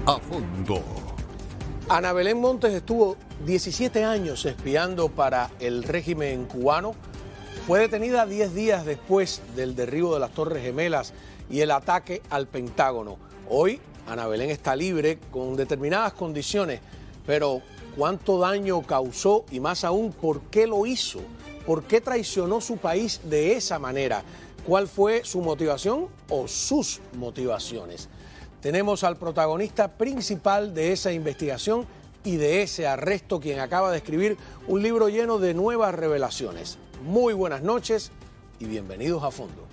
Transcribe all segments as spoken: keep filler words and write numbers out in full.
A fondo. Ana Belén Montes estuvo diecisiete años espiando para el régimen cubano. Fue detenida diez días después del derribo de las Torres Gemelas y el ataque al Pentágono. Hoy, Ana Belén está libre con determinadas condiciones, pero ¿cuánto daño causó y más aún por qué lo hizo? ¿Por qué traicionó su país de esa manera? ¿Cuál fue su motivación o sus motivaciones? Tenemos al protagonista principal de esa investigación y de ese arresto, quien acaba de escribir un libro lleno de nuevas revelaciones. Muy buenas noches y bienvenidos a Fondo.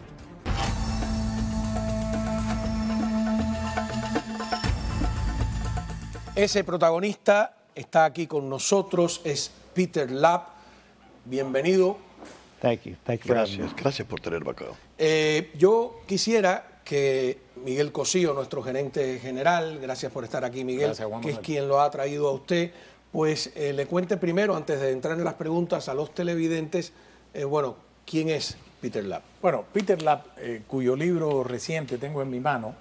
Ese protagonista está aquí con nosotros, es Peter Lapp. Bienvenido. Thank you. Thank you. Gracias, gracias por tenerme acá. Eh, yo quisiera que Miguel Cosío, nuestro gerente general, gracias por estar aquí, Miguel, Gracias, Juan que es Manuel. quien lo ha traído a usted, pues eh, le cuente primero, antes de entrar en las preguntas a los televidentes, eh, bueno, ¿quién es Peter Lapp? Bueno, Peter Lapp, eh, cuyo libro reciente tengo en mi mano,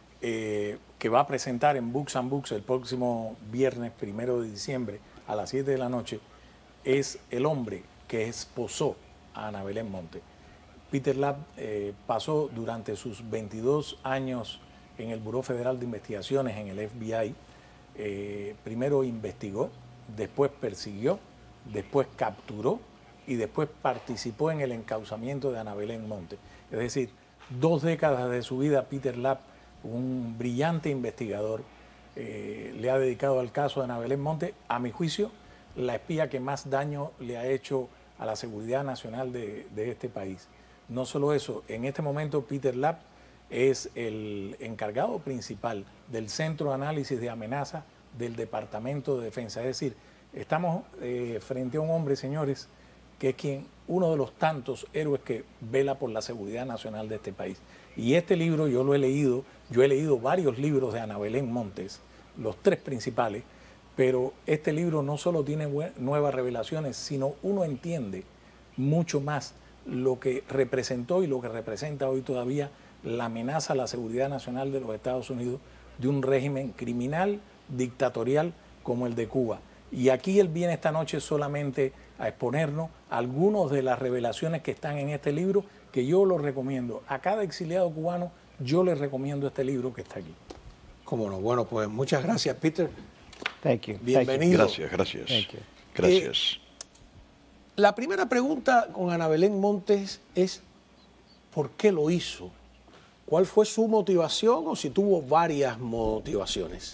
eh, que va a presentar en Books and Books el próximo viernes primero de diciembre a las siete de la noche, es el hombre que esposó a Ana Belén Montes. Peter Lapp eh, pasó durante sus veintidós años en el Buró Federal de Investigaciones, en el F B I. Eh, primero investigó, después persiguió, después capturó y después participó en el encauzamiento de Ana Belén Montes. Es decir, dos décadas de su vida, Peter Lapp, un brillante investigador, eh, le ha dedicado al caso de Ana Belén Montes, a mi juicio, la espía que más daño le ha hecho a la seguridad nacional de, de este país. No solo eso, en este momento Peter Lapp es el encargado principal del Centro de Análisis de Amenaza del Departamento de Defensa. Es decir, estamos eh, frente a un hombre, señores, que es quien, uno de los tantos héroes que vela por la seguridad nacional de este país. Y este libro yo lo he leído, yo he leído varios libros de Ana Belén Montes, los tres principales, pero este libro no solo tiene nuevas revelaciones, sino uno entiende mucho más lo que representó y lo que representa hoy todavía la amenaza a la seguridad nacional de los Estados Unidos de un régimen criminal, dictatorial como el de Cuba. Y aquí él viene esta noche solamente a exponernos algunas de las revelaciones que están en este libro, que yo lo recomiendo. A cada exiliado cubano yo le recomiendo este libro que está aquí. Cómo no, bueno, pues muchas gracias, Peter. Thank you. Bienvenido. Gracias, gracias. Thank you. Gracias. Eh, La primera pregunta con Ana Belén Montes es ¿por qué lo hizo? ¿Cuál fue su motivación o si tuvo varias motivaciones?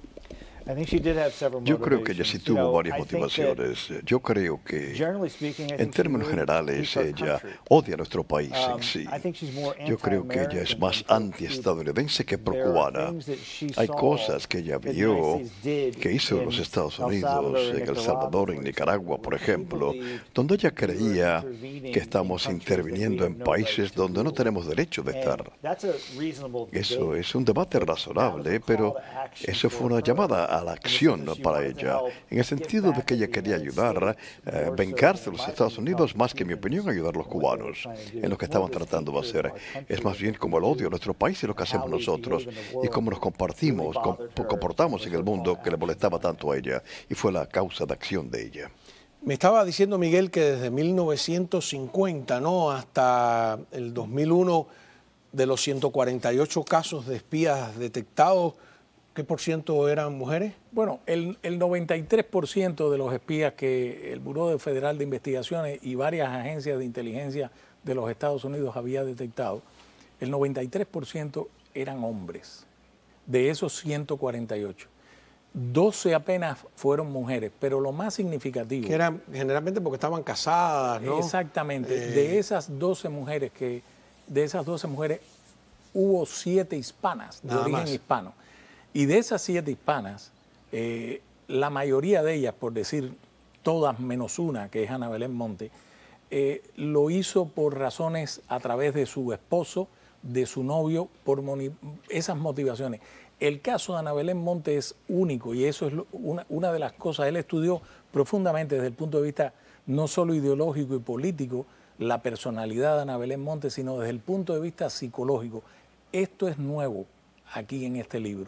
Yo creo que ella sí tuvo varias motivaciones. Yo creo que, en términos generales, ella odia a nuestro país en sí. Yo creo que ella es más antiestadounidense que pro-cubana. Hay cosas que ella vio que hizo en los Estados Unidos, en El Salvador, en Nicaragua, por ejemplo, donde ella creía que estamos interviniendo en países donde no tenemos derecho de estar. Eso es un debate razonable, pero eso fue una llamada a la acción para ella, en el sentido de que ella quería ayudar, eh, vengarse de los Estados Unidos, más que, en mi opinión, ayudar a los cubanos en lo que estaban tratando de hacer. Es más bien como el odio a nuestro país y lo que hacemos nosotros, y cómo nos compartimos, com comportamos en el mundo que le molestaba tanto a ella, y fue la causa de acción de ella. Me estaba diciendo Miguel que desde mil novecientos cincuenta, ¿no?, hasta el dos mil uno, de los ciento cuarenta y ocho casos de espías detectados, ¿qué por ciento eran mujeres? Bueno, el, el noventa y tres por ciento de los espías que el Buró Federal de Investigaciones y varias agencias de inteligencia de los Estados Unidos había detectado, el noventa y tres por ciento eran hombres, de esos ciento cuarenta y ocho. doce apenas fueron mujeres, pero lo más significativo... Que eran generalmente porque estaban casadas, ¿no? Exactamente. Eh... De esas doce mujeres, que de esas doce mujeres hubo siete hispanas, de Nada origen más. hispano. Y de esas siete hispanas, eh, la mayoría de ellas, por decir todas menos una, que es Ana Belén Montes, eh, lo hizo por razones a través de su esposo, de su novio, por esas motivaciones. El caso de Ana Belén Montes es único y eso es una, una de las cosas. Él estudió profundamente desde el punto de vista no solo ideológico y político la personalidad de Ana Belén Montes, sino desde el punto de vista psicológico. Esto es nuevo aquí en este libro.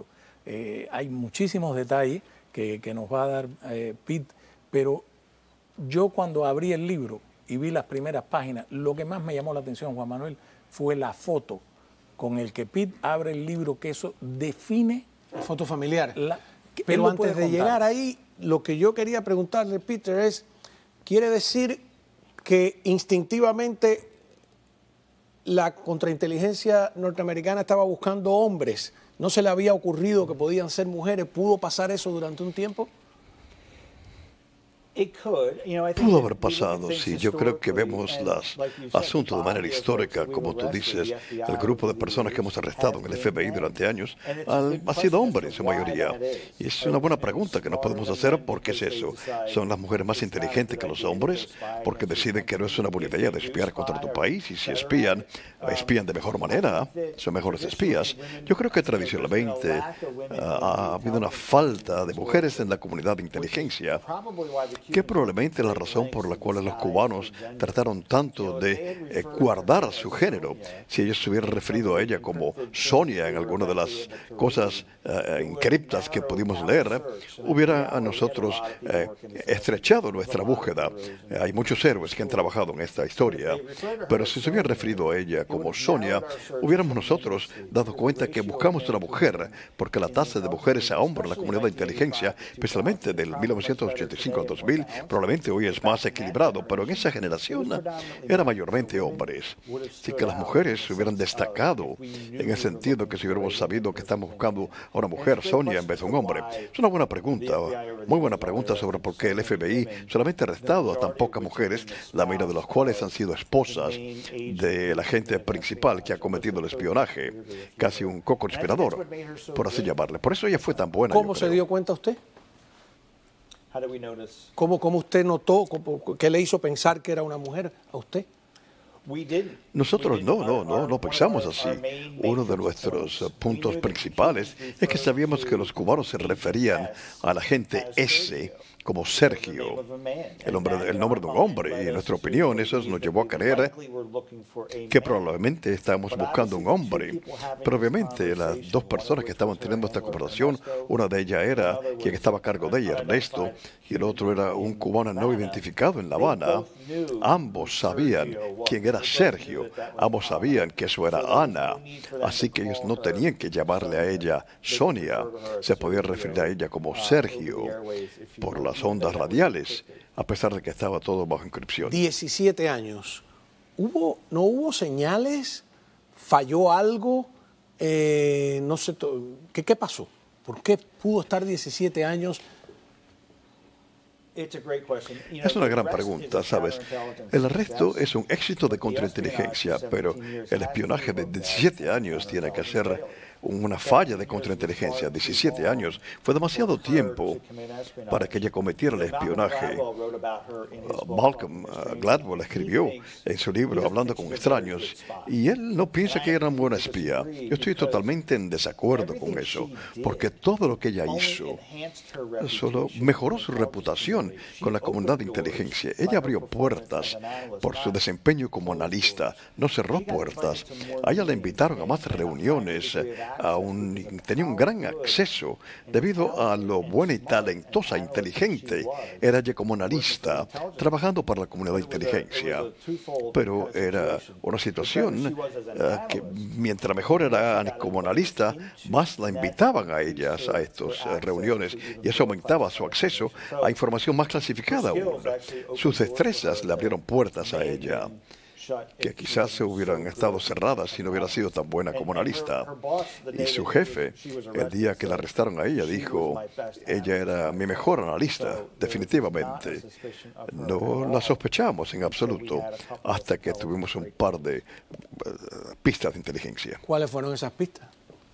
Eh, hay muchísimos detalles que, que nos va a dar eh, Pete, pero yo cuando abrí el libro y vi las primeras páginas, lo que más me llamó la atención, Juan Manuel, fue la foto con el que Pete abre el libro, que eso define... La foto familiar. La, pero antes de contar. llegar ahí, lo que yo quería preguntarle, Peter, es, ¿quiere decir que instintivamente la contrainteligencia norteamericana estaba buscando hombres? ¿No se le había ocurrido que podían ser mujeres? ¿Pudo pasar eso durante un tiempo? Pudo haber pasado, sí. Yo creo que vemos los asuntos de manera histórica, como tú dices. El grupo de personas que hemos arrestado en el F B I durante años han, ha sido hombres en su mayoría. Y es una buena pregunta que nos podemos hacer. ¿Por qué es eso? ¿Son las mujeres más inteligentes que los hombres? Porque deciden que no es una buena idea de espiar contra tu país. Y si espían, espían de mejor manera. Son mejores espías. Yo creo que tradicionalmente uh, ha habido una falta de mujeres en la comunidad de inteligencia, que probablemente la razón por la cual los cubanos trataron tanto de eh, guardar su género. Si ellos se hubieran referido a ella como Sonia en alguna de las cosas eh, encriptas que pudimos leer, hubiera a nosotros eh, estrechado nuestra búsqueda. Eh, hay muchos héroes que han trabajado en esta historia, pero si se hubieran referido a ella como Sonia, hubiéramos nosotros dado cuenta que buscamos una mujer, porque la tasa de mujeres a hombres en la comunidad de inteligencia, especialmente del mil novecientos ochenta y cinco al dos mil, probablemente hoy es más equilibrado, pero en esa generación eran mayormente hombres. Así que las mujeres hubieran destacado en el sentido que si hubiéramos sabido que estamos buscando a una mujer, Sonia, en vez de un hombre. Es una buena pregunta, muy buena pregunta sobre por qué el F B I solamente ha arrestado a tan pocas mujeres, la mayoría de las cuales han sido esposas del agente principal que ha cometido el espionaje, casi un co-conspirador, por así llamarle. Por eso ella fue tan buena. ¿Cómo se dio cuenta usted? ¿Cómo, ¿Cómo usted notó, cómo, qué le hizo pensar que era una mujer a usted? Nosotros no, no, no, no pensamos así. Uno de nuestros puntos principales es que sabíamos que los cubanos se referían a la gente S como Sergio, el, nombre, el nombre de un hombre, y en nuestra opinión eso nos llevó a creer que probablemente estábamos buscando un hombre. Pero obviamente las dos personas que estaban teniendo esta conversación, una de ellas era quien estaba a cargo de ella, Ernesto, y el otro era un cubano no identificado en La Habana. Ambos sabían quién era Sergio, ambos sabían que eso era Ana, así que ellos no tenían que llamarle a ella Sonia, se podía referir a ella como Sergio por las ondas radiales, a pesar de que estaba todo bajo inscripción. diecisiete años. ¿Hubo, ¿No hubo señales? ¿Falló algo? Eh, no sé, ¿qué, ¿Qué pasó? ¿Por qué pudo estar diecisiete años? Es una gran pregunta, ¿sabes? El arresto es un éxito de contrainteligencia, pero el espionaje de diecisiete años tiene que ser una falla de contrainteligencia. diecisiete años fue demasiado tiempo para que ella cometiera el espionaje. Uh, Malcolm uh, Gladwell escribió en su libro Hablando con extraños, y él no piensa que era una buena espía. Yo estoy totalmente en desacuerdo con eso, porque todo lo que ella hizo solo mejoró su reputación con la comunidad de inteligencia. Ella abrió puertas por su desempeño como analista, no cerró puertas. A ella la invitaron a más reuniones, a un, tenía un gran acceso debido a lo buena y talentosa, inteligente era ella como analista, trabajando para la comunidad de inteligencia. Pero era una situación uh, que mientras mejor era como analista, más la invitaban a ellas, a estas uh, reuniones, y eso aumentaba su acceso a información más clasificada aún. Sus destrezas le abrieron puertas a ella, que quizás se hubieran estado cerradas si no hubiera sido tan buena como analista. Y su jefe, el día que la arrestaron a ella, dijo, ella era mi mejor analista, definitivamente. No la sospechamos en absoluto hasta que tuvimos un par de uh, pistas de inteligencia. ¿Cuáles fueron esas pistas?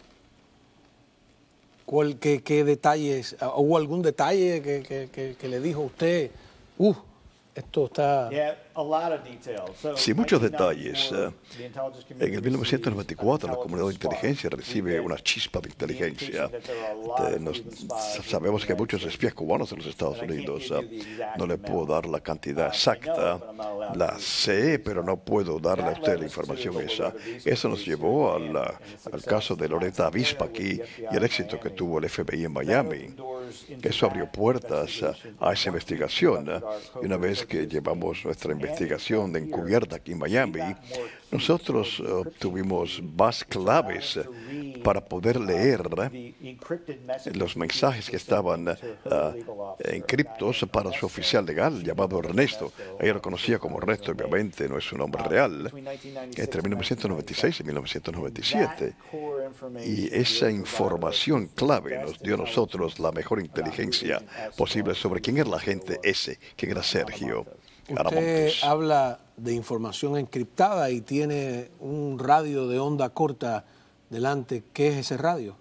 ¿Cuál, qué, ¿Qué detalles? ¿Hubo algún detalle que, que, que, que le dijo a usted? Uh, Esto está... Sí, muchos detalles. En el mil novecientos noventa y cuatro, la comunidad de inteligencia recibe una chispa de inteligencia. Nos, sabemos que hay muchos espías cubanos en los Estados Unidos. No le puedo dar la cantidad exacta. La sé, pero no puedo darle a usted la información esa. Eso nos llevó al, al caso de Loretta Avispa aquí y el éxito que tuvo el F B I en Miami. Eso abrió puertas a, a esa investigación. Y una vez que llevamos nuestra investigación de encubierta aquí en Miami, nosotros uh, tuvimos más claves uh, para poder leer uh, los mensajes que estaban uh, encriptos para su oficial legal llamado Ernesto. Ella lo conocía como Ernesto, obviamente no es su nombre real, entre mil novecientos noventa y seis y mil novecientos noventa y siete. Y esa información clave nos dio a nosotros la mejor inteligencia posible sobre quién era la gente ese, quién era Sergio. Usted habla de información encriptada y tiene un radio de onda corta delante. ¿Qué es ese radio?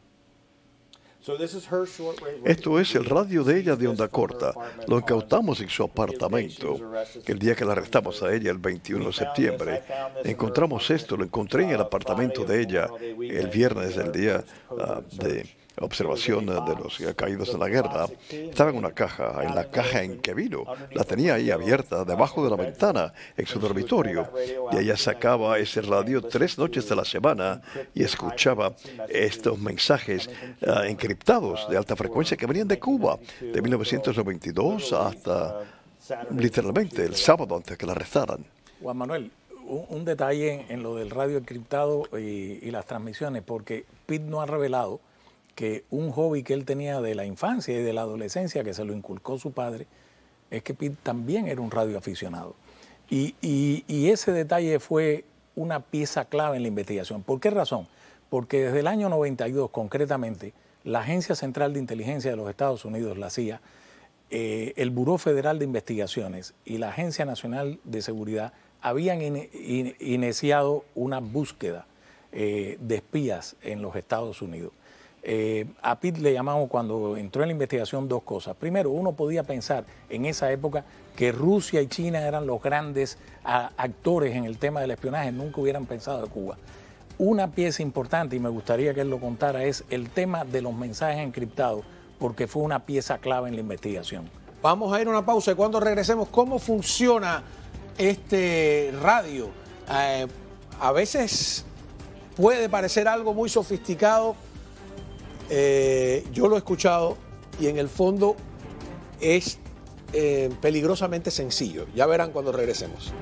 Esto es el radio de ella de onda corta. Lo incautamos en su apartamento. El día que la arrestamos a ella, el veintiuno de septiembre, encontramos esto. Lo encontré en el apartamento de ella el viernes del día uh, de observación de los caídos en la guerra. Estaba en una caja, en la caja en que vino. La tenía ahí abierta, debajo de la ventana, en su dormitorio. Y ella sacaba ese radio tres noches de la semana y escuchaba estos mensajes uh, encriptados de alta frecuencia que venían de Cuba, de mil novecientos noventa y dos hasta literalmente el sábado antes que la arrestaran. Juan Manuel, un, un detalle en, en lo del radio encriptado y, y las transmisiones, porque Pete no ha revelado que un hobby que él tenía de la infancia y de la adolescencia, que se lo inculcó su padre, es que Pete también era un radioaficionado. Y, y, y ese detalle fue una pieza clave en la investigación. ¿Por qué razón? Porque desde el año noventa y dos, concretamente, la Agencia Central de Inteligencia de los Estados Unidos, la C I A, eh, el Buró Federal de Investigaciones y la Agencia Nacional de Seguridad habían in, in, iniciado una búsqueda eh, de espías en los Estados Unidos. Eh, a Pete le llamamos, cuando entró en la investigación, dos cosas. Primero, uno podía pensar en esa época que Rusia y China eran los grandes a, actores en el tema del espionaje, nunca hubieran pensado de Cuba. Una pieza importante, y me gustaría que él lo contara, es el tema de los mensajes encriptados, porque fue una pieza clave en la investigación. Vamos a ir a una pausa y cuando regresemos, ¿cómo funciona este radio? Eh, a veces puede parecer algo muy sofisticado. Eh, yo lo he escuchado y en el fondo es eh, peligrosamente sencillo. Ya verán cuando regresemos.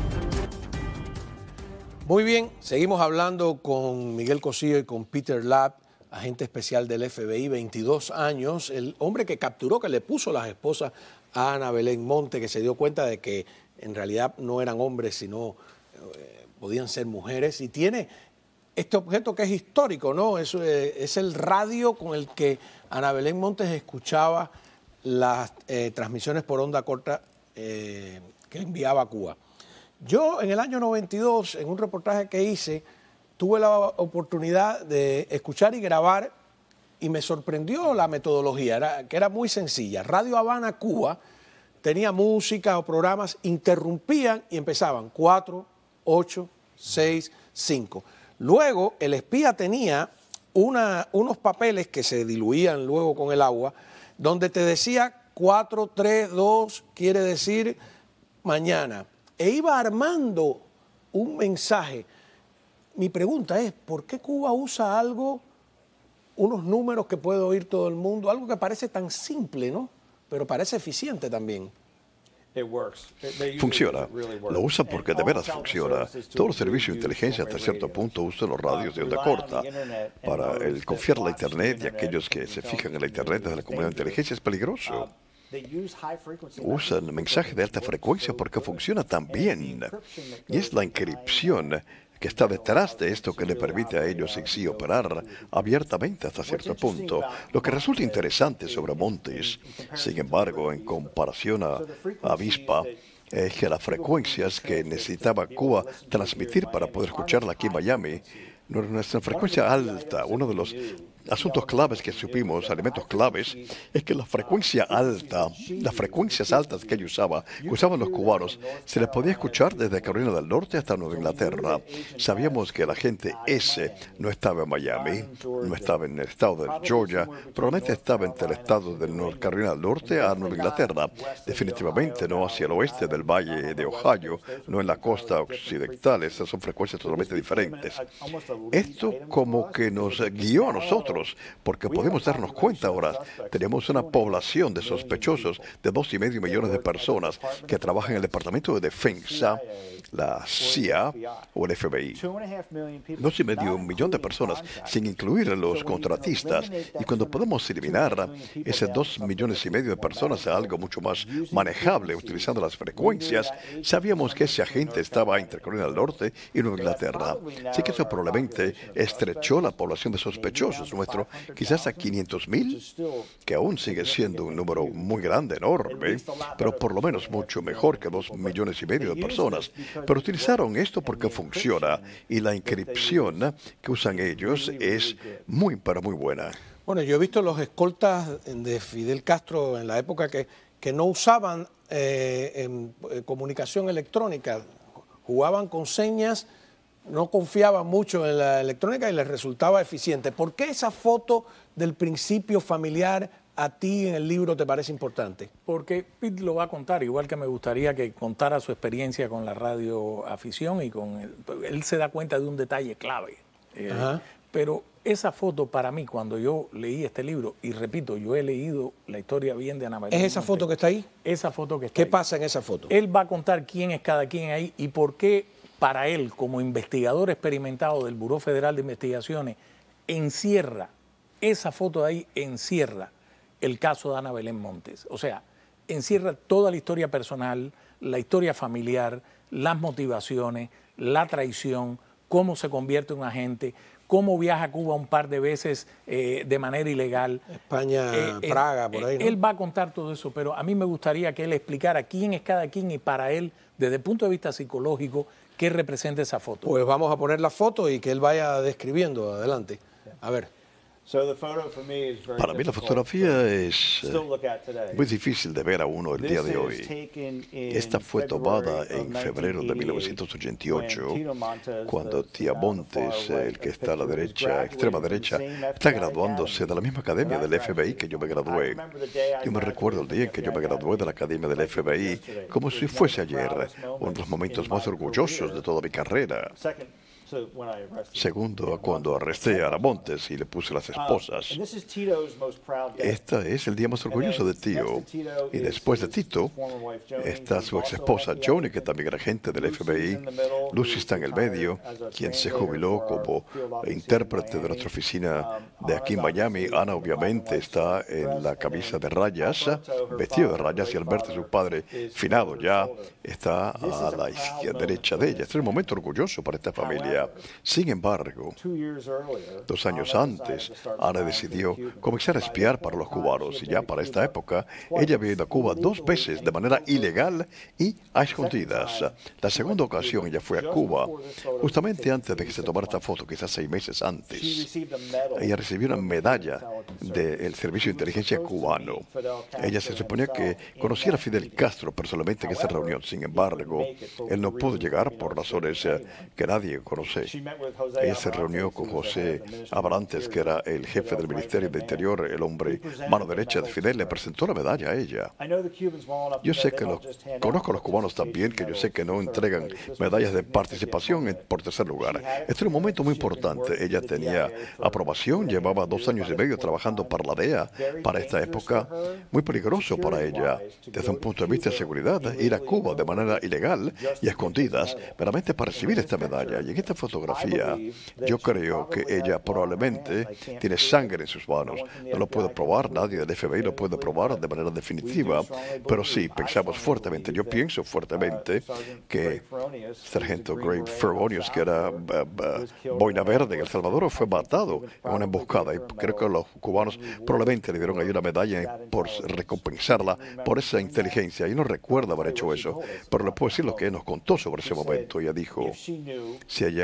Muy bien, seguimos hablando con Miguel Cosío y con Peter Lapp, agente especial del F B I, veintidós años, el hombre que capturó, que le puso las esposas a Ana Belén Monte, que se dio cuenta de que en realidad no eran hombres, sino eh, podían ser mujeres, y tiene este objeto que es histórico, ¿no? Es, eh, es el radio con el que Ana Belén Montes escuchaba las eh, transmisiones por onda corta eh, que enviaba a Cuba. Yo en el año noventa y dos, en un reportaje que hice, tuve la oportunidad de escuchar y grabar y me sorprendió la metodología, era, que era muy sencilla. Radio Habana, Cuba, tenía música o programas, interrumpían y empezaban cuatro, ocho, seis, cinco. Luego, el espía tenía una, unos papeles que se diluían luego con el agua, donde te decía cuatro, tres, dos, quiere decir mañana. E iba armando un mensaje. Mi pregunta es, ¿por qué Cuba usa algo, unos números que puede oír todo el mundo, algo que parece tan simple, ¿no? Pero parece eficiente también? Funciona. Lo usa porque de veras funciona. Todos los servicios de inteligencia hasta cierto punto usan los radios de onda corta. Para el confiar en la Internet y aquellos que se fijan en la Internet desde la comunidad de inteligencia es peligroso. Usan mensajes de alta frecuencia porque funciona tan bien. Y es la encripción que está detrás de esto que le permite a ellos en sí operar abiertamente hasta cierto punto. Lo que resulta interesante sobre Montes, sin embargo, en comparación a Avispa, es que las frecuencias que necesitaba Cuba transmitir para poder escucharla aquí en Miami no era una frecuencia alta. Uno de los asuntos claves que supimos, elementos claves, es que la frecuencia alta, las frecuencias altas que ellos usaba, que usaban los cubanos, se les podía escuchar desde Carolina del Norte hasta Nueva Inglaterra. Sabíamos que la gente ese no estaba en Miami, no estaba en el estado de Georgia, probablemente estaba entre el estado de North Carolina del Norte a Nueva Inglaterra. Definitivamente no hacia el oeste del valle de Ohio, no en la costa occidental. Esas son frecuencias totalmente diferentes. Esto como que nos guió a nosotros, porque podemos darnos cuenta ahora, tenemos una población de sospechosos de dos y medio millones de personas que trabajan en el Departamento de Defensa, la C I A o el F B I. Dos y medio millón de personas, sin incluir a los contratistas. Y cuando podemos eliminar ese dos millones y medio de personas a algo mucho más manejable utilizando las frecuencias, sabíamos que ese agente estaba entre Carolina del Norte y Nueva Inglaterra. Así que eso probablemente estrechó la población de sospechosos nuestro, quizás a quinientos mil, que aún sigue siendo un número muy grande, enorme, pero por lo menos mucho mejor que dos millones y medio de personas. Pero utilizaron esto porque funciona y la encripción que usan ellos es muy, pero muy buena. Bueno, yo he visto los escoltas de Fidel Castro en la época que, que no usaban eh, en, eh, comunicación electrónica, jugaban con señas, no confiaban mucho en la electrónica y les resultaba eficiente. ¿Por qué esa foto del principio familiar a ti en el libro te parece importante? Porque Pete lo va a contar, igual que me gustaría que contara su experiencia con la radioafición y con él. Él se da cuenta de un detalle clave. Eh, pero esa foto para mí, cuando yo leí este libro, y repito, yo he leído la historia bien de Ana Belén. ¿Es esa Montes, foto que está ahí? Esa foto que está ¿Qué ahí. pasa en esa foto? Él va a contar quién es cada quien ahí y por qué para él, como investigador experimentado del Buró Federal de Investigaciones, encierra, esa foto de ahí encierra el caso de Ana Belén Montes. O sea, encierra toda la historia personal, la historia familiar, las motivaciones, la traición, cómo se convierte en un agente, cómo viaja a Cuba un par de veces eh, de manera ilegal. España, eh, Praga, por ahí, ¿no? Él va a contar todo eso, pero a mí me gustaría que él explicara quién es cada quien y para él, desde el punto de vista psicológico, qué representa esa foto. Pues vamos a poner la foto y que él vaya describiendo. Adelante. A ver. Para mí la fotografía es muy difícil de ver a uno el día de hoy. Esta fue tomada en febrero de mil novecientos ochenta y ocho, cuando Tía Montes, el que está a la derecha, extrema derecha, está graduándose de la misma academia del F B I que yo me gradué. Yo me recuerdo el día en que yo me gradué de la academia del F B I como si fuese ayer, uno de los momentos más orgullosos de toda mi carrera. Segundo, cuando arresté a Ana Montes y le puse las esposas. Este es el día más orgulloso de Tito. Y después de Tito está su ex esposa Joni, que también era agente del F B I. Lucy está en el medio, quien se jubiló como intérprete de nuestra oficina de aquí en Miami. Ana obviamente está en la camisa de rayas, vestido de rayas, y Alberto, su padre finado ya, está a la izquierda derecha de ella. Este es un momento orgulloso para esta familia. Sin embargo, dos años antes, Ana decidió comenzar a espiar para los cubanos y ya para esta época, ella había ido a Cuba dos veces de manera ilegal y a escondidas. La segunda ocasión ella fue a Cuba justamente antes de que se tomara esta foto, quizás seis meses antes. Ella recibió una medalla del Servicio de Inteligencia cubano. Ella se suponía que conocía a Fidel Castro personalmente en esa reunión. Sin embargo, él no pudo llegar por razones que nadie conoce. Ella se reunió con José Abrantes, que era el jefe del Ministerio de Interior, el hombre mano derecha de Fidel, le presentó la medalla a ella. Yo sé que los, conozco a los cubanos también, que yo sé que no entregan medallas de participación en, por tercer lugar. Este era un momento muy importante. Ella tenía aprobación, llevaba dos años y medio trabajando para la D E A, para esta época, muy peligroso para ella, desde un punto de vista de seguridad, ir a Cuba de manera ilegal y a escondidas, meramente para recibir esta medalla. Y en esta fotografía, yo creo que ella probablemente tiene sangre en sus manos. No lo puedo probar, nadie del F B I lo puede probar de manera definitiva, pero sí, pensamos fuertemente, yo pienso fuertemente que Sargento Greg Ferronius, que era uh, uh, boina verde en El Salvador, fue matado en una emboscada, y creo que los cubanos probablemente le dieron ahí una medalla por recompensarla por esa inteligencia. Yo no recuerdo haber hecho eso, pero le puedo decir lo que él nos contó sobre ese momento. Ella dijo, si ella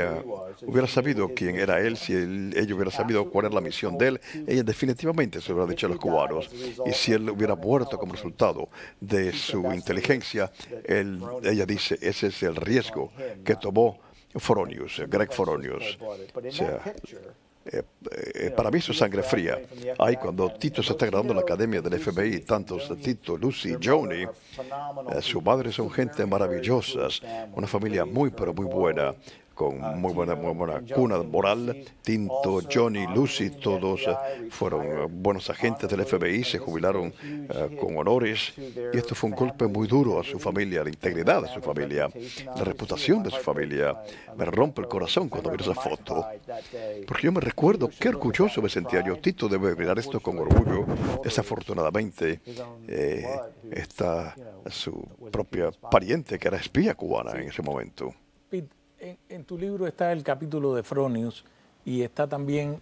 ella hubiera sabido quién era él, si él, ella hubiera sabido cuál era la misión de él, ella definitivamente se lo hubiera dicho a los cubanos. Y si él hubiera muerto como resultado de su inteligencia, él, ella dice, ese es el riesgo que tomó Foronius, Greg Foronius. O sea, Eh, eh, para mí eso es sangre fría. Ahí cuando Tito se está graduando en la academia del F B I, tantos Tito, Lucy, Joni, eh, su madre son gente maravillosas, una familia muy pero muy buena, con muy buena, muy buena cuna moral. Tinto, Johnny, Lucy, todos uh, fueron uh, buenos agentes del F B I, se jubilaron uh, con honores. Y esto fue un golpe muy duro a su familia, a la integridad de su familia, la reputación de su familia. Me rompe el corazón cuando miro esa foto, porque yo me recuerdo qué orgulloso me sentía yo. Tito debe mirar esto con orgullo. Desafortunadamente, eh, está su propia pariente, que era espía cubana en ese momento. En, en tu libro está el capítulo de Fronius y está también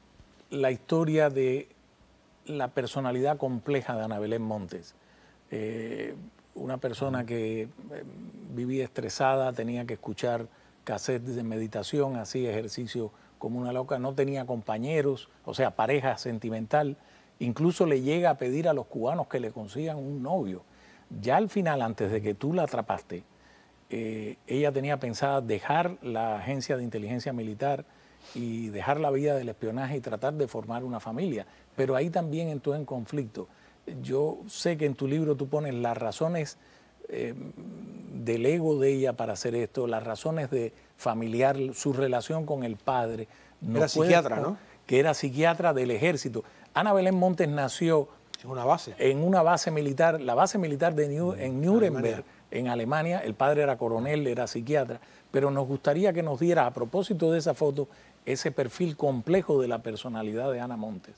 la historia de la personalidad compleja de Ana Belén Montes. Eh, una persona que eh, vivía estresada, tenía que escuchar cassettes de meditación, hacía ejercicio como una loca, no tenía compañeros, o sea, pareja sentimental. Incluso le llega a pedir a los cubanos que le consigan un novio. Ya al final, antes de que tú la atrapaste, Eh, ella tenía pensada dejar la agencia de inteligencia militar y dejar la vida del espionaje y tratar de formar una familia. Pero ahí también entró en conflicto. Yo sé que en tu libro tú pones las razones eh, del ego de ella para hacer esto, las razones de familiar, su relación con el padre. No era psiquiatra, ¿no? Que era psiquiatra del ejército. Ana Belén Montes nació en una base, en una base militar, la base militar de New, en Nuremberg, en Alemania. El padre era coronel, era psiquiatra, pero nos gustaría que nos diera, a propósito de esa foto, ese perfil complejo de la personalidad de Ana Montes.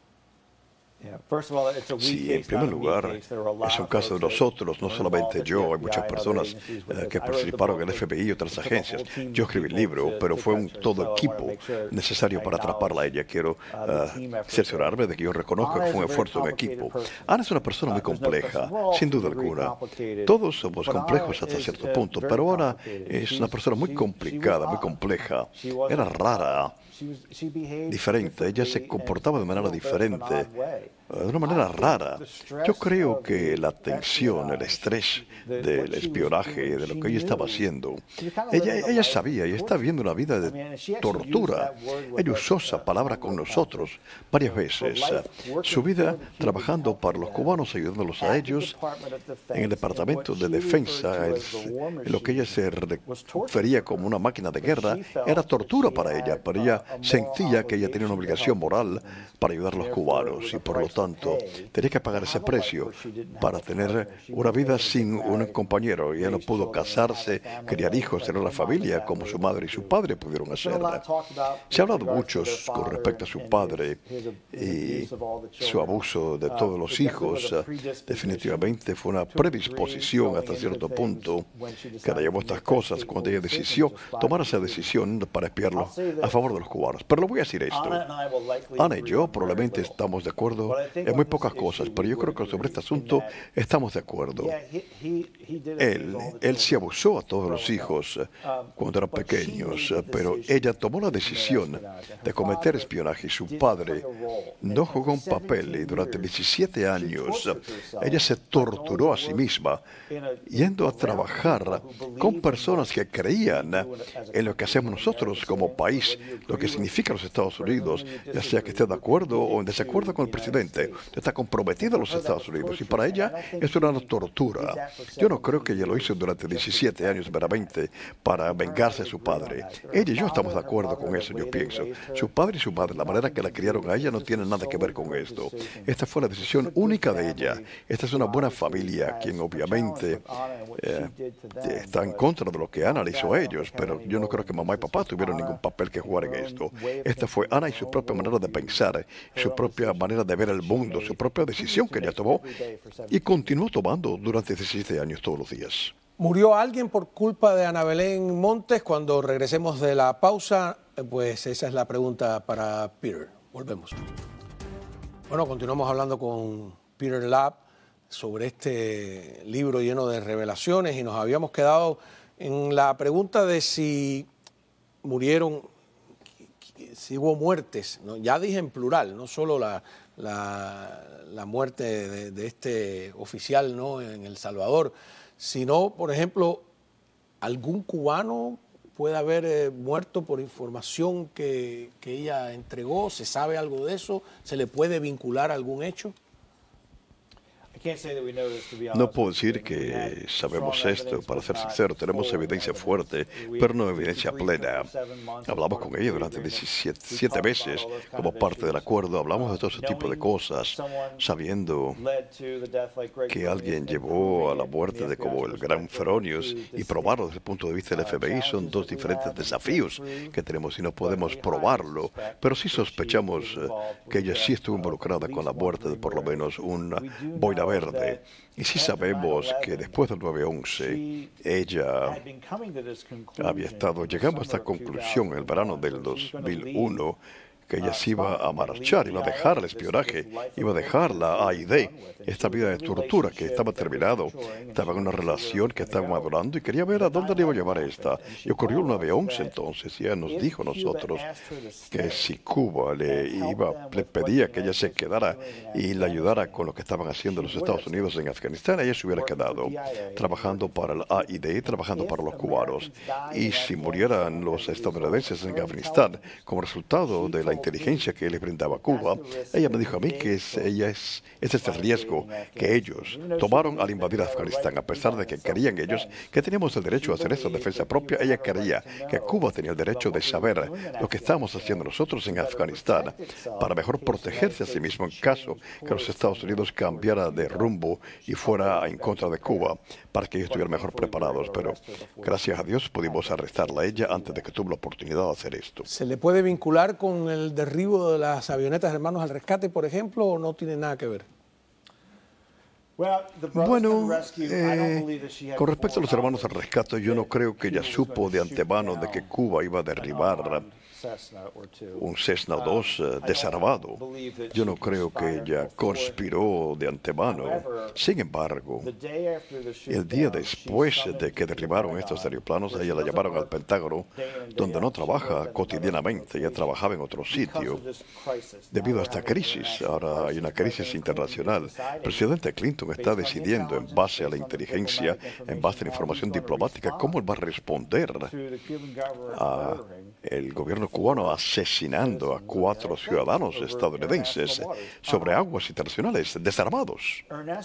Sí, en primer lugar, es un caso de nosotros, no solamente yo, hay muchas personas eh, que participaron en el F B I y otras agencias. Yo escribí el libro, pero fue un todo equipo necesario para atraparla a ella. Quiero uh, cerciorarme de que yo reconozco que fue un esfuerzo en equipo. Ana es una persona muy compleja, sin duda alguna. Todos somos complejos hasta cierto punto, pero Ana es una persona muy complicada, muy compleja. Era rara, diferente, ella se comportaba de manera diferente, de una manera rara. Yo creo que la tensión, el estrés del espionaje, de lo que ella estaba haciendo, ella, ella sabía, ella está viviendo una vida de tortura. Ella usó esa palabra con nosotros varias veces. Su vida trabajando para los cubanos, ayudándolos a ellos, en el Departamento de Defensa, el, lo que ella se refería como una máquina de guerra, era tortura para ella, pero ella sentía que ella tenía una obligación moral para ayudar a los cubanos y por lo tanto tenía que pagar ese precio para tener una vida sin un compañero. Y ella no pudo casarse, criar hijos, tener una familia como su madre y su padre pudieron hacerla. Se ha hablado mucho con respecto a su padre y su abuso de todos los hijos. Definitivamente fue una predisposición hasta cierto punto que la llevó a estas cosas cuando ella decidió tomar esa decisión para espiarlo a favor de los cubanos. Pero le voy a decir esto. Ana y yo probablemente estamos de acuerdo en muy pocas cosas, pero yo creo que sobre este asunto estamos de acuerdo. Él, él sí abusó a todos los hijos cuando eran pequeños, pero ella tomó la decisión de cometer espionaje y su padre no jugó un papel y durante diecisiete años ella se torturó a sí misma yendo a trabajar con personas que creían en lo que hacemos nosotros como país, lo que significa los Estados Unidos, ya sea que esté de acuerdo o en desacuerdo con el presidente. Está comprometida a los Estados Unidos y para ella es una tortura. Yo no creo que ella lo hizo durante diecisiete años meramente para vengarse de su padre. Ella y yo estamos de acuerdo con eso, yo pienso. Su padre y su madre, la manera que la criaron a ella no tiene nada que ver con esto. Esta fue la decisión única de ella. Esta es una buena familia, quien obviamente eh, está en contra de lo que Ana le hizo a ellos, pero yo no creo que mamá y papá tuvieron ningún papel que jugar en esto. Esta fue Ana y su propia manera de pensar, su propia manera de ver el mundo, su propia decisión que ella tomó y continuó tomando durante diecisiete años todos los días. ¿Murió alguien por culpa de Ana Belén Montes? Cuando regresemos de la pausa, pues esa es la pregunta para Peter. Volvemos. Bueno, continuamos hablando con Peter Lapp sobre este libro lleno de revelaciones y nos habíamos quedado en la pregunta de si murieron, si hubo muertes, ¿no? Ya dije en plural, no solo la, la, la muerte de, de este oficial, ¿no?, en El Salvador, sino, por ejemplo, algún cubano puede haber eh, muerto por información que, que ella entregó. ¿Se sabe algo de eso? ¿Se le puede vincular a algún hecho? No puedo decir que sabemos esto, para ser sincero, tenemos evidencia fuerte, pero no evidencia plena. Hablamos con ella durante diecisiete meses como parte del acuerdo, hablamos de todo ese tipo de cosas, sabiendo que alguien llevó a la muerte de como el gran Feronius, y probarlo desde el punto de vista del F B I son dos diferentes desafíos que tenemos y no podemos probarlo, pero sí sospechamos que ella sí estuvo involucrada con la muerte de por lo menos un boina verde. Y sí sabemos que después del nueve once, ella había estado llegando a esta conclusión en el verano del dos mil uno, que ella se iba a marchar, iba a dejar el espionaje, iba a dejar la A I D, esta vida de tortura que estaba terminado, estaba en una relación que estaba madurando y quería ver a dónde le iba a llevar esta. Y ocurrió el nueve once entonces, y ella nos dijo a nosotros que si Cuba le, iba, le pedía que ella se quedara y le ayudara con lo que estaban haciendo los Estados Unidos en Afganistán, ella se hubiera quedado trabajando para el A I D, trabajando para los cubanos. Y si murieran los estadounidenses en Afganistán como resultado de la inteligencia que les brindaba Cuba, ella me dijo a mí que es, ella es, es este riesgo que ellos tomaron al invadir Afganistán, a pesar de que creían ellos que teníamos el derecho a hacer esa defensa propia. Ella creía que Cuba tenía el derecho de saber lo que estábamos haciendo nosotros en Afganistán para mejor protegerse a sí mismo en caso que los Estados Unidos cambiara de rumbo y fuera en contra de Cuba, para que ellos estuvieran mejor preparados. Pero gracias a Dios pudimos arrestarla a ella antes de que tuvo la oportunidad de hacer esto. ¿Se le puede vincular con el derribo de las avionetas Hermanos al Rescate, por ejemplo, o no tiene nada que ver? Bueno, eh, con respecto a los Hermanos al Rescate, yo no creo que ella supo de antemano de que Cuba iba a derribar un Cessna dos uh, desarmado. Yo no creo que ella conspiró de antemano. Sin embargo, el día después de que derribaron estos aeroplanos, a ella la llamaron al Pentágono, donde no trabaja cotidianamente, ella trabajaba en otro sitio. Debido a esta crisis, ahora hay una crisis internacional, el presidente Clinton está decidiendo, en base a la inteligencia, en base a la información diplomática, cómo él va a responder a el gobierno cubano asesinando a cuatro ciudadanos estadounidenses sobre aguas internacionales desarmados.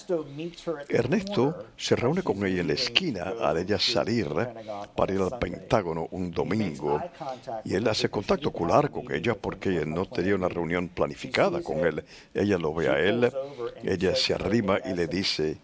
Ernesto se reúne con ella en la esquina al ella salir para ir al Pentágono un domingo, y él hace contacto ocular con ella porque no tenía una reunión planificada con él. Ella lo ve a él, ella se arrima y le dice,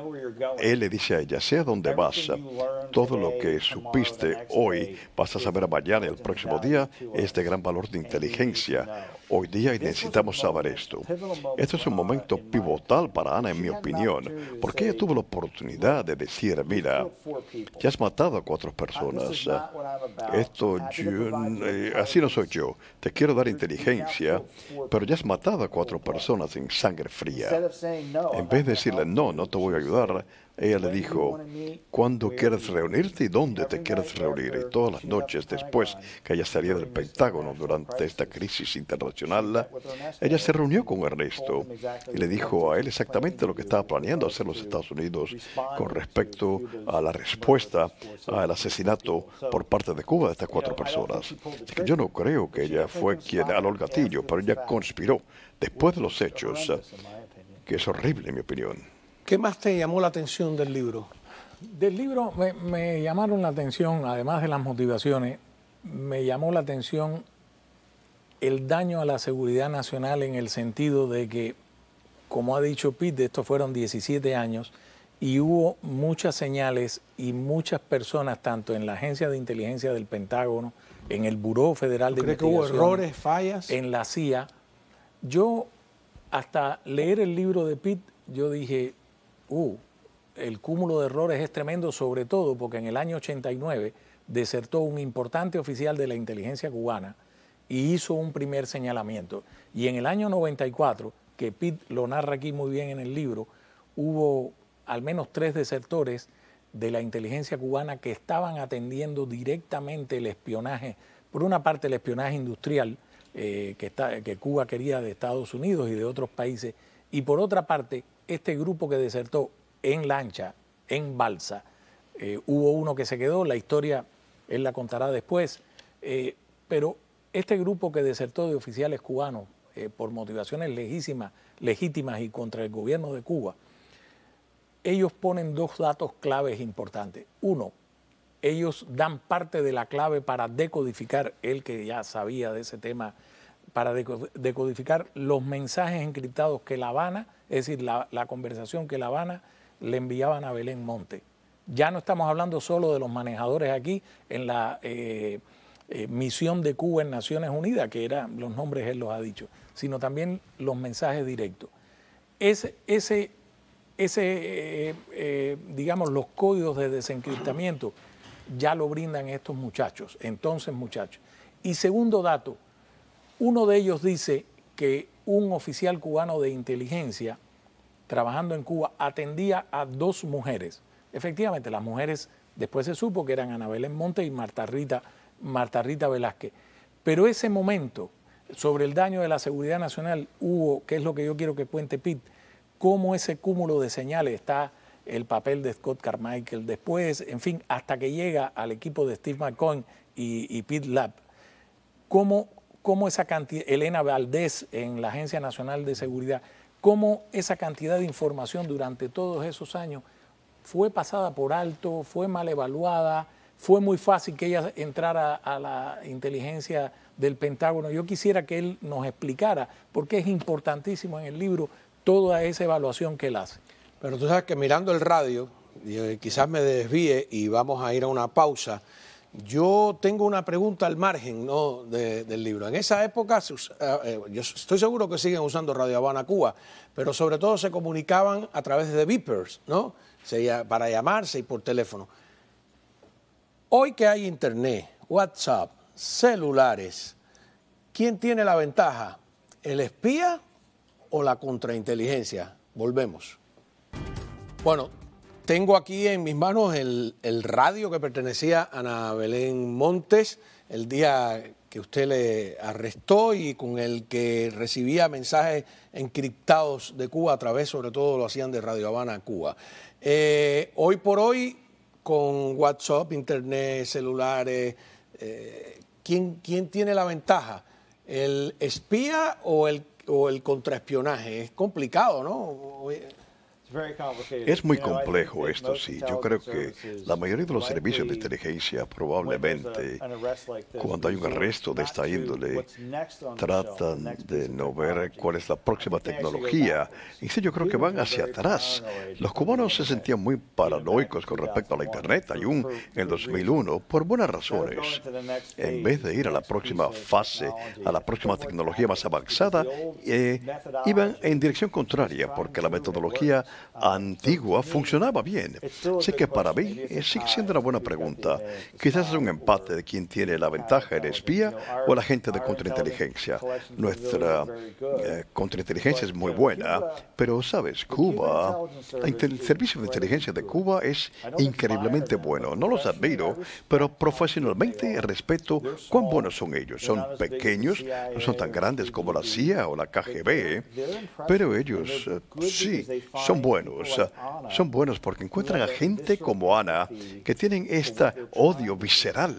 él le dice a ella, sé a dónde vas, todo lo que supiste hoy vas a saber mañana y el próximo día es de gran valor de inteligencia. Hoy día necesitamos saber esto. Esto es un momento pivotal para Ana, en mi opinión, porque ella tuvo la oportunidad de decir, mira, ya has matado a cuatro personas. Esto, yo, eh, así no soy yo. Te quiero dar inteligencia, pero ya has matado a cuatro personas en sangre fría. En vez de decirle, no, no te voy a ayudar, ella le dijo, ¿cuándo quieres reunirte y dónde te quieres reunir? Y todas las noches después que ella salía del Pentágono durante esta crisis internacional, ella se reunió con Ernesto y le dijo a él exactamente lo que estaba planeando hacer los Estados Unidos con respecto a la respuesta al asesinato por parte de Cuba de estas cuatro personas. Así que yo no creo que ella fue quien aló el gatillo, pero ella conspiró después de los hechos, que es horrible en mi opinión. ¿Qué más te llamó la atención del libro? Del libro me, me llamaron la atención, además de las motivaciones, me llamó la atención el daño a la seguridad nacional, en el sentido de que, como ha dicho Pete, estos fueron diecisiete años y hubo muchas señales y muchas personas, tanto en la Agencia de Inteligencia del Pentágono, en el Buró Federal de Investigación, ¿cree que hubo errores, fallas? En la C I A. Yo, hasta leer el libro de Pete, yo dije, uh, el cúmulo de errores es tremendo, sobre todo porque en el año ochenta y nueve desertó un importante oficial de la inteligencia cubana y hizo un primer señalamiento. Y en el año noventa y cuatro, que Pete lo narra aquí muy bien en el libro, hubo al menos tres desertores de la inteligencia cubana que estaban atendiendo directamente el espionaje Por una parte, el espionaje industrial eh, que, está, que Cuba quería de Estados Unidos y de otros países, y por otra parte, este grupo que desertó en lancha, en balsa. Eh, hubo uno que se quedó, la historia él la contará después, eh, pero este grupo que desertó de oficiales cubanos eh, por motivaciones legítimas, legítimas y contra el gobierno de Cuba, ellos ponen dos datos claves importantes. Uno, ellos dan parte de la clave para decodificar, él que ya sabía de ese tema, para decodificar los mensajes encriptados que La Habana, es decir, la, la conversación que La Habana le enviaban a Belén Monte. Ya no estamos hablando solo de los manejadores aquí en la eh, eh, misión de Cuba en Naciones Unidas, que eran los nombres él los ha dicho, sino también los mensajes directos. Ese, ese, ese eh, eh, digamos, los códigos de desencriptamiento ya lo brindan estos muchachos, entonces muchachos. Y segundo dato, uno de ellos dice que un oficial cubano de inteligencia trabajando en Cuba atendía a dos mujeres. Efectivamente, las mujeres después se supo que eran Ana Belén Monte y Marta Rita, Marta Rita Velázquez. Pero ese momento sobre el daño de la seguridad nacional hubo, que es lo que yo quiero que cuente Pete, cómo ese cúmulo de señales, está el papel de Scott Carmichael después, en fin, hasta que llega al equipo de Steve McCoy y, y Pete Lapp, cómo, cómo esa cantidad, Elena Valdés en la Agencia Nacional de Seguridad, cómo esa cantidad de información durante todos esos años fue pasada por alto, fue mal evaluada, fue muy fácil que ella entrara a la inteligencia del Pentágono. Yo quisiera que él nos explicara, porque es importantísimo en el libro toda esa evaluación que él hace. Pero tú sabes que mirando el radio, y quizás me desvíe y vamos a ir a una pausa, yo tengo una pregunta al margen, ¿no?, de, del libro. En esa época, eh, yo estoy seguro que siguen usando Radio Habana Cuba, pero sobre todo se comunicaban a través de beepers, ¿no?, se, para llamarse y por teléfono. Hoy que hay internet, WhatsApp, celulares, ¿quién tiene la ventaja? ¿El espía o la contrainteligencia? Volvemos. Bueno, tengo aquí en mis manos el, el radio que pertenecía a Ana Belén Montes el día que usted le arrestó y con el que recibía mensajes encriptados de Cuba a través, sobre todo lo hacían de Radio Habana Cuba. Eh, hoy por hoy, con WhatsApp, internet, celulares, eh, ¿quién, ¿quién tiene la ventaja? ¿El espía o el, o el contraespionaje? Es complicado, ¿no? Es muy complejo esto, sí. Yo creo que la mayoría de los servicios de inteligencia probablemente, cuando hay un arresto de esta índole, tratan de no ver cuál es la próxima tecnología. Y sí, yo creo que van hacia atrás. Los cubanos se sentían muy paranoicos con respecto a la Internet, aún en el dos mil uno, por buenas razones. En vez de ir a la próxima fase, a la próxima tecnología más avanzada, eh, iban en dirección contraria, porque la metodología antigua funcionaba bien. Sé que para mí eh, sigue siendo una buena pregunta. Quizás es un empate de quién tiene la ventaja, el espía o la gente de contrainteligencia. Nuestra eh, contrainteligencia es muy buena, pero sabes, Cuba, el servicio de inteligencia de Cuba es increíblemente bueno. No los admiro, pero profesionalmente respeto cuán buenos son ellos. Son pequeños, no son tan grandes como la C I A o la K G B, pero ellos eh, sí, son buenos. Buenos. Son buenos porque encuentran a gente como Ana que tienen este odio visceral.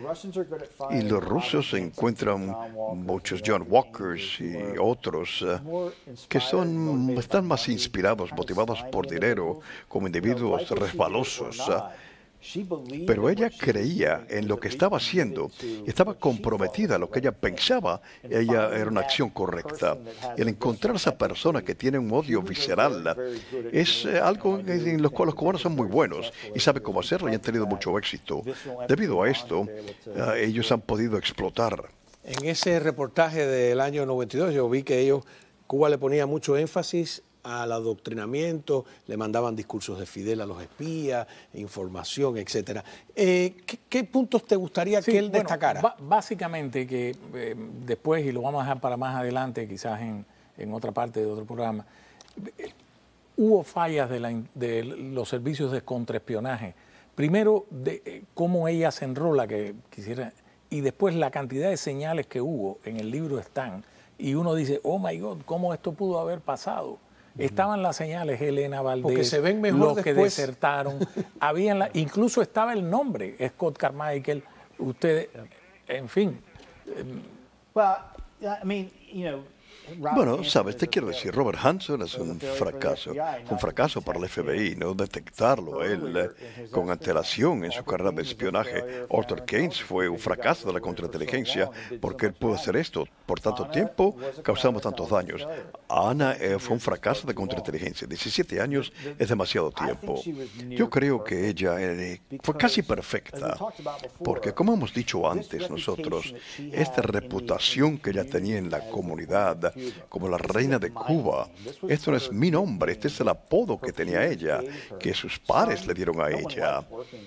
Y los rusos encuentran muchos John Walkers y otros uh, que son, están más inspirados, motivados por dinero, como individuos resbalosos. Uh, Pero ella creía en lo que estaba haciendo y estaba comprometida a lo que ella pensaba. Ella era una acción correcta. Y el encontrar a esa persona que tiene un odio visceral es algo en lo cual los cubanos son muy buenos y saben cómo hacerlo y han tenido mucho éxito. Debido a esto, ellos han podido explotar. En ese reportaje del año noventa y dos yo vi que ellos, Cuba le ponía mucho énfasis al adoctrinamiento, le mandaban discursos de Fidel a los espías, información, etcétera. Eh, ¿qué, ¿Qué puntos te gustaría sí, que él bueno, destacara? Básicamente que eh, después, y lo vamos a dejar para más adelante, quizás en, en otra parte de otro programa, eh, hubo fallas de, la, de los servicios de contraespionaje. Primero, de eh, cómo ella se enrola, que quisiera y después la cantidad de señales que hubo en el libro están, y uno dice, oh my God, ¿cómo esto pudo haber pasado? Uh-huh. Estaban las señales, Elena Valdés, porque se ven mejor los después. Que desertaron, habían la, incluso estaba el nombre, Scott Carmichael, ustedes, en fin. Well, I mean, you know, Bueno, sabes, te quiero decir, Robert Hanssen es un fracaso. Fue un fracaso para el F B I, no detectarlo él eh, con antelación en su carrera de espionaje. Arthur Keynes fue un fracaso de la contrainteligencia porque él pudo hacer esto por tanto tiempo, causamos tantos daños. Ana eh, fue un fracaso de contrainteligencia. diecisiete años es demasiado tiempo. Yo creo que ella eh, fue casi perfecta porque, como hemos dicho antes nosotros, esta reputación que ella tenía en la comunidad como la reina de Cuba. Esto no es mi nombre, este es el apodo que tenía ella, que sus pares le dieron a ella.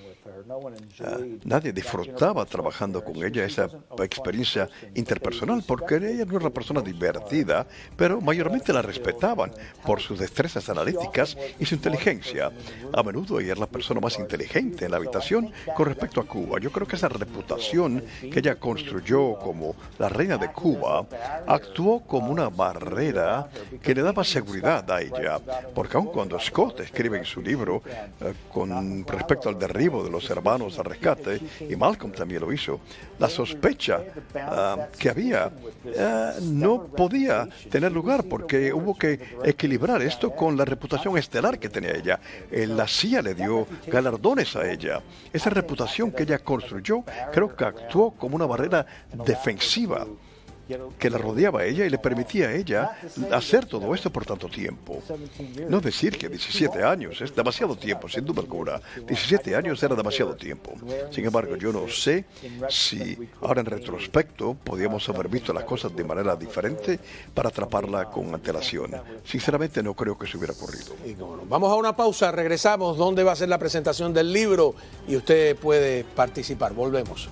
Uh, nadie disfrutaba trabajando con ella esa experiencia interpersonal porque ella no era una persona divertida, pero mayormente la respetaban por sus destrezas analíticas y su inteligencia. A menudo ella era la persona más inteligente en la habitación con respecto a Cuba. Yo creo que esa reputación que ella construyó como la reina de Cuba actuó como una barrera que le daba seguridad a ella, porque aun cuando Scott escribe en su libro eh, con respecto al derribo de los hermanos al rescate, y Malcolm también lo hizo, la sospecha uh, que había uh, no podía tener lugar porque hubo que equilibrar esto con la reputación estelar que tenía ella. Eh, la C I A le dio galardones a ella. Esa reputación que ella construyó creo que actuó como una barrera defensiva que la rodeaba a ella y le permitía a ella hacer todo esto por tanto tiempo. No decir que diecisiete años es demasiado tiempo, sin duda alguna. diecisiete años era demasiado tiempo. Sin embargo, yo no sé si ahora en retrospecto podíamos haber visto las cosas de manera diferente para atraparla con antelación. Sinceramente, no creo que se hubiera ocurrido. Vamos a una pausa, regresamos. ¿Dónde va a ser la presentación del libro? Y usted puede participar. Volvemos.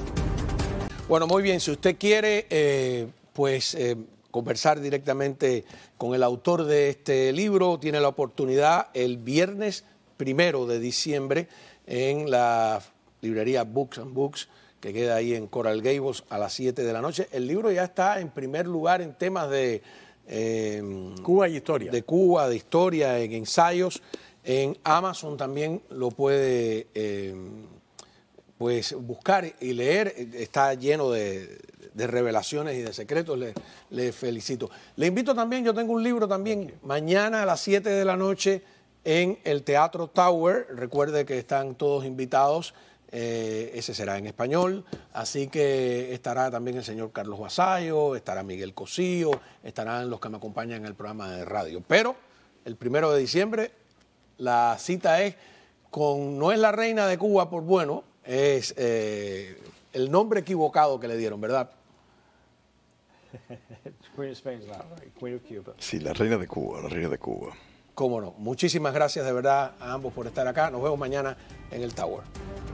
Bueno, muy bien. Si usted quiere, eh, pues, eh, conversar directamente con el autor de este libro, tiene la oportunidad el viernes primero de diciembre en la librería Books and Books, que queda ahí en Coral Gables a las siete de la noche. El libro ya está en primer lugar en temas de eh, Cuba y historia. De Cuba, de historia, en ensayos. En Amazon también lo puede eh, pues buscar y leer. Está lleno de, de revelaciones y de secretos. Le, le felicito. Le invito también, yo tengo un libro también, mañana a las siete de la noche en el Teatro Tower. Recuerde que están todos invitados. Eh, ese será en español, así que estará también el señor Carlos Vasallo, estará Miguel Cosío, estarán los que me acompañan en el programa de radio. Pero el primero de diciembre la cita es con, no es la reina de Cuba por bueno, es eh, el nombre equivocado que le dieron, ¿verdad? Sí, la reina de Cuba, la reina de Cuba. Cómo no. Muchísimas gracias de verdad a ambos por estar acá. Nos vemos mañana en el Tower.